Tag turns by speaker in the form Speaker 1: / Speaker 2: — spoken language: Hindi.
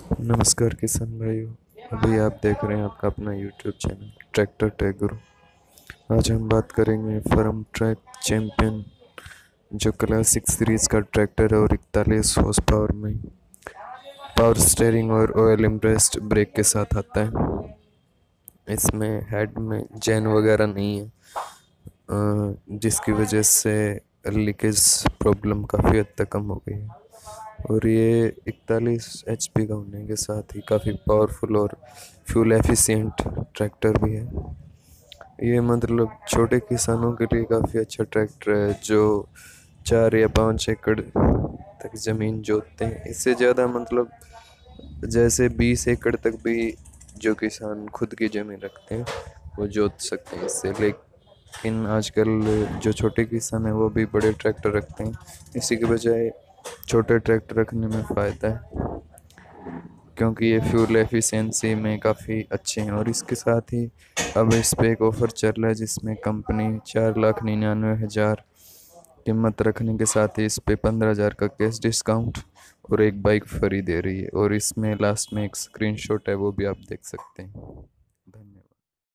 Speaker 1: नमस्कार किसान भाइयों। अभी आप देख रहे हैं आपका अपना यूट्यूब चैनल ट्रैक्टर टेक गुरु। आज हम बात करेंगे फर्म ट्रैक चैंपियन, जो क्लासिक सीरीज का ट्रैक्टर है और 41 हॉर्स पावर में पावर स्टीयरिंग और ऑयल इम्प्रेस्ड ब्रेक के साथ आता है। इसमें हेड में चैन वगैरह नहीं है, जिसकी वजह से लीकेज प्रॉब्लम काफ़ी हद तक कम हो गई है। और ये 41 HP का होने के साथ ही काफ़ी पावरफुल और फ्यूल एफिशिएंट ट्रैक्टर भी है। ये मतलब छोटे किसानों के लिए काफ़ी अच्छा ट्रैक्टर है, जो 4 या 5 एकड़ तक ज़मीन जोतते हैं। इससे ज़्यादा मतलब जैसे 20 एकड़ तक भी जो किसान खुद की ज़मीन रखते हैं वो जोत सकते हैं इससे। लेकिन आजकल जो छोटे किसान हैं वो भी बड़े ट्रैक्टर रखते हैं। इसी के बजाय छोटे ट्रैक्टर रखने में फ़ायदा है, क्योंकि ये फ्यूल एफिशिएंसी में काफ़ी अच्छे हैं। और इसके साथ ही अब इस पे एक ऑफ़र चल रहा है जिसमें कंपनी 4,99,000 कीमत रखने के साथ ही इस पे 15,000 का कैश डिस्काउंट और एक बाइक फ्री दे रही है। और इसमें लास्ट में एक स्क्रीनशॉट है, वो भी आप देख सकते हैं।